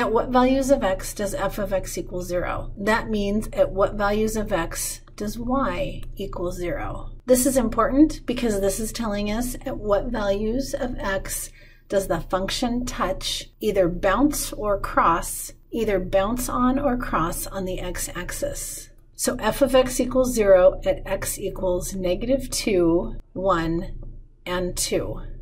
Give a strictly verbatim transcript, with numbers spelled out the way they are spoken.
At what values of x does f of x equal zero? That means at what values of x does y equal zero? This is important because this is telling us at what values of x does the function touch, either bounce or cross, either bounce on or cross on the x-axis. So f of x equals zero at x equals negative two, one, and two.